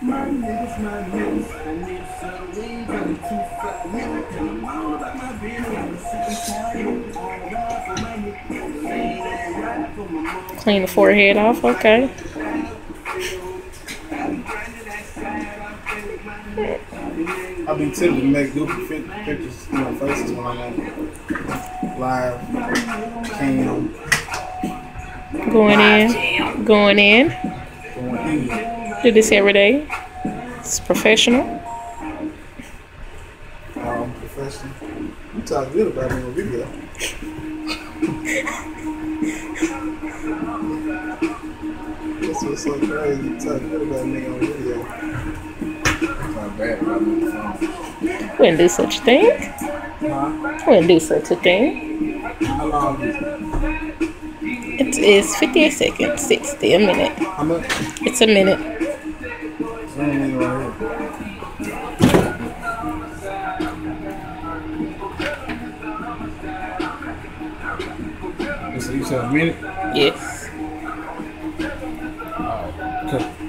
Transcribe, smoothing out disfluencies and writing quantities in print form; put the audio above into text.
Clean the forehead off, okay. I've been tempted to make goofy pictures, faces when I'm on live cam. Going in. Going in. Going in. Do this every day. It's professional. Professional. You talk good about me on video. This was so crazy. You talk good about me on video. Not bad about me on the phone. Wouldn't do such a thing. Huh? Wouldn't do such a thing. How long is it? It is 58 seconds, 60, a minute. How much? It's a minute. Right here. So you said a minute? Yes. Alright, cool.